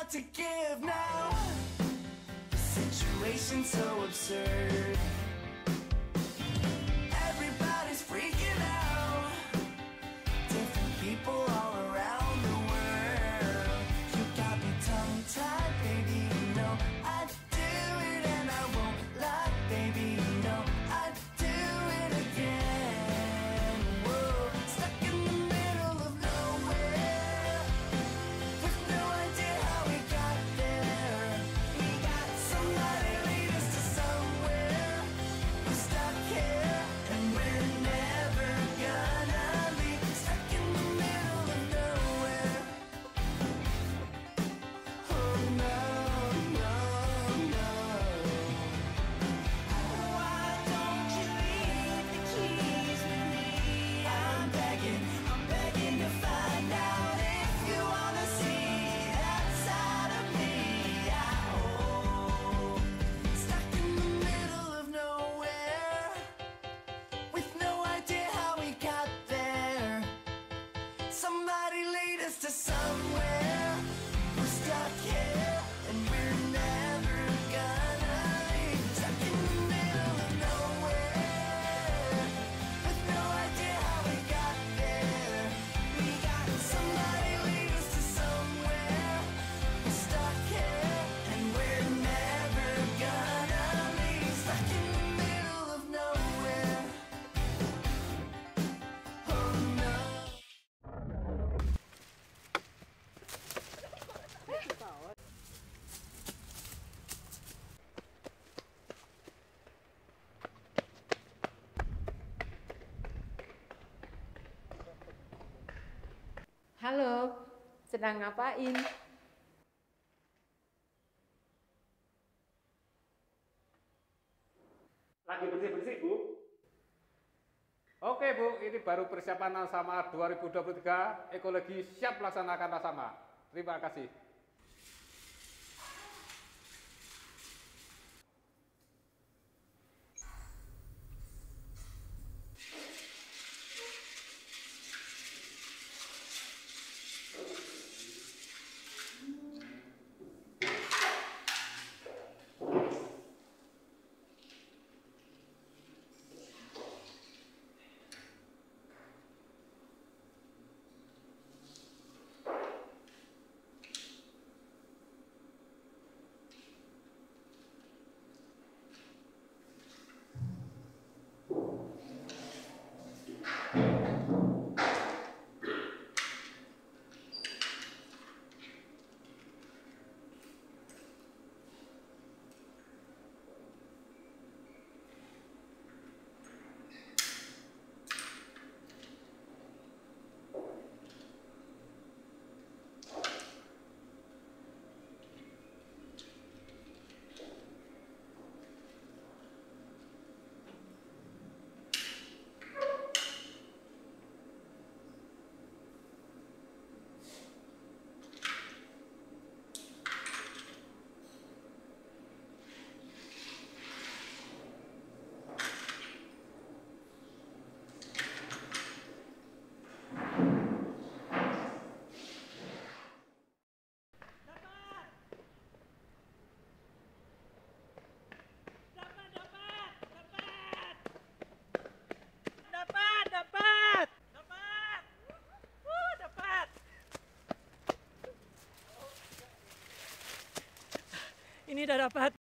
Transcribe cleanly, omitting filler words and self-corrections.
lot to give now. The situation's so absurd. Everybody's freaking out. Different people all around the world. You got me tongue-tied, baby, you know I'd do it and I won't lie, baby, you know I'd do it again. Whoa, stuck in the middle of nowhere, with no idea how we got there. We got somebody lead us to somewhere. We're stuck here and we're never gonna leave. Stuck in the middle of nowhere. Oh no, no, no. Why don't you leave the keys with me? I'm begging to find out if you wanna see that side of me. Oh, stuck in the middle of nowhere, with no idea how we got there. Somebody lead us to somewhere. We're stuck here and we're never gonna leave. Stuck in the middle of nowhere, with no idea how we got there. We got somebody lead us to somewhere. We're stuck here and we're never gonna leave. Stuck in the middle of nowhere. Oh no. Halo, sedang ngapain? Lagi bersih-bersih, Bu. Oke, Bu, ini baru persiapan Nasama 2023, ekologi siap melaksanakan Nasama. Terima kasih. Ini udah dapat.